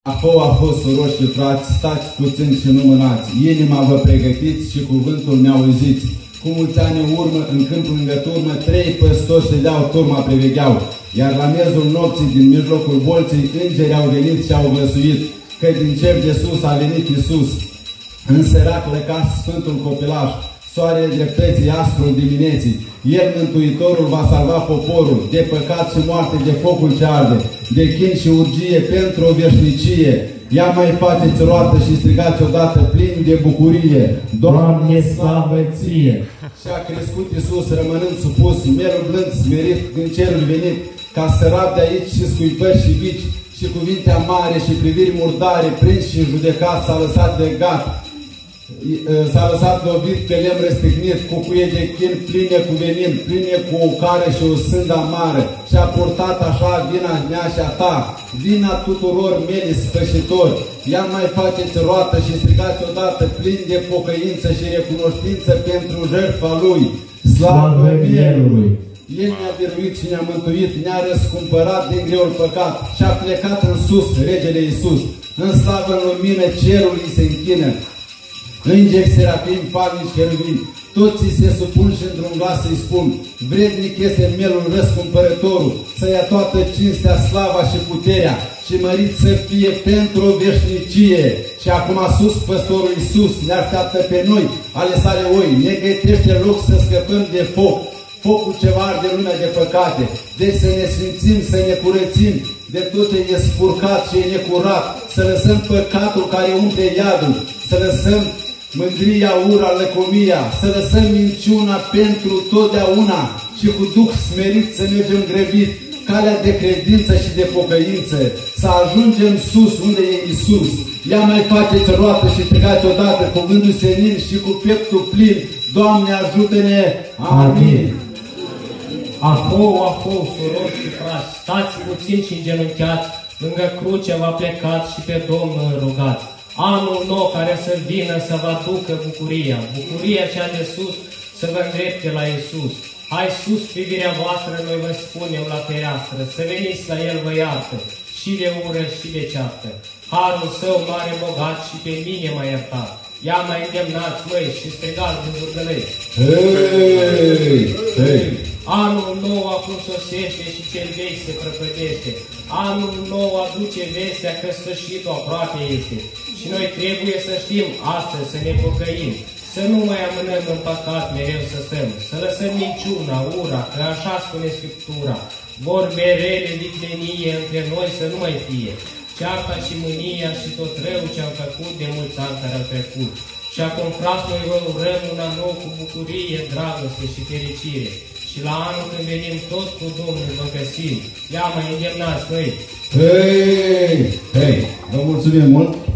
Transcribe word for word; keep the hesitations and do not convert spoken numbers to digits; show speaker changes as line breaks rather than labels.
Apoi a fost, surori și frați, stați puțin și nu mânați, inima vă pregătiți și cuvântul mi-auziți. Cu mulți ani în urmă, în câmpul lângă turmă, trei păstori ședeau, turma privegheau, iar la miezul nopții, din mijlocul bolții, îngeri au venit și au glăsuit, că din cer de sus a venit Iisus. În serac lăcat Sfântul Copilaș, soarele dreptății astrul dimineții, El, Mântuitorul, va salva poporul de păcat și moarte, de focul ce arde, de chin și urgie pentru o veșnicie. Ia mai faceți roată și strigați odată plini de bucurie: Doamne, slavă ție! Și a crescut Iisus, rămânând supus, merul blând, smerit, din cerul venit, ca sărat de aici și scuipări și bici, și cuvinte amare și priviri murdare, prins și judecat, s-a lăsat legat. S-a lăsat lovit pe lemn răstignit, cu cuie de chin pline cu venin, pline cu o cară și o sândă amară, și a purtat așa vina mea și a ta, vina tuturor meli sfârșitori. Ia mai faceți roată și strigați odată plini de pocăință și recunoștință pentru jertfa Lui. Slavă Mielului! El ne-a biruit și ne-a mântuit, ne-a răscumpărat din greul păcat și a plecat în sus, Regele Iisus. În slavă, în lumină, cerul îi se închină. Îngeri, serafim, falnici, cheruvimi, toți se supun și într-un glas îi spun: vrednic este Mielul răscumpărătorul, să ia toată cinstea, slava și puterea, și mărit să fie pentru o veșnicie. Și acum sus, păstorul Iisus ne așteaptă pe noi, ale sale oi, ne gătește loc să scăpăm de foc, focul ce arde lumea de păcate. Deci să ne sfințim, să ne curățim de tot ce e spurcat și e necurat, să lăsăm păcatul care umple iadul, să lăsăm mândria, ura, lăcomia, să lăsăm minciuna pentru totdeauna și cu Duh smerit să mergem grăbit calea de credință și de pocăință, să ajungem sus unde e Iisus. Ia mai faceți roată și strigați odată cu gândul senin și cu pieptul plin: Doamne, ajută-ne! Amin!
Acum, acum, surori și frați, stați puțin și îngenunchiați, lângă cruce v-a plecat și pe Domnul rugați. Anul nou care să vină să vă aducă bucuria, bucuria cea de sus să vă îndrepte la Iisus. Hai sus privirea voastră, noi vă spunem la fereastră, să veniți la El vă iartă, și de ură și de ceartă. Harul Său mare bogat și pe mine m-a iertat. Ia mai îndemnați, măi, și strigați din vârgălăi:
Hei! Hei!
Anul nou acum sosește și cel vechi se prăpădește. Anul nou aduce vestea că sfârșitul aproape este. Și noi trebuie să știm astăzi să ne pocăim, să nu mai amânăm în păcat mereu să stăm, să lăsăm minciuna, ura, că așa spune Scriptura. Vorbe rele, viclenie între noi să nu mai fie, cearta și mânia și tot rău ce-am făcut de mulți ani care au trecut. Și acum, frați, noi vă urăm un an nou cu bucurie, dragoste și fericire. Și la anul când venim toți cu Domnul vă găsim. Ia mai îndemnați, băi!
Hei! Hei! Vă mulțumim mult!